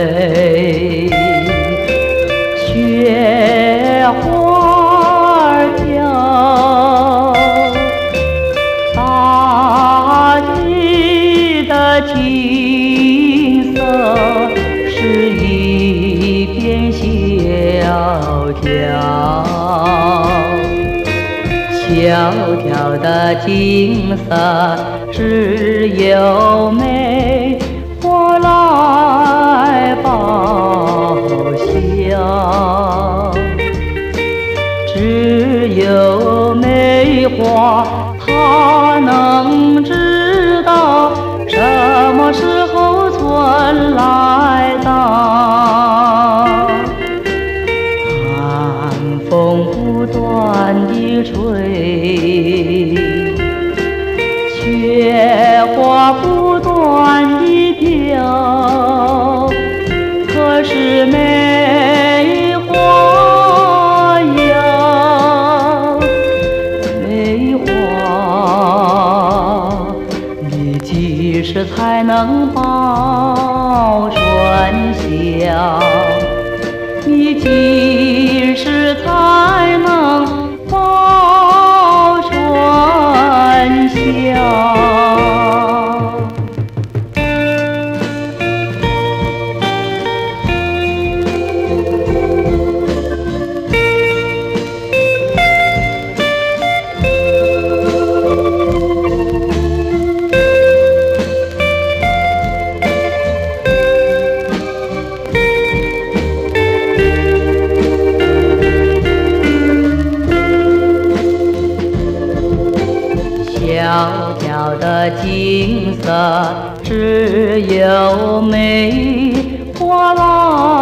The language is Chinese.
美。雪花飘，大地的景色是一片萧条，萧条的景色只有梅花来报晓，只有梅花它能知道什么时候春来到。寒风不断地吹，雪花不断地飘，可是梅花呀，梅花，你几时才能报春晓？你几时才能报春晓？萧条的景色只有梅花来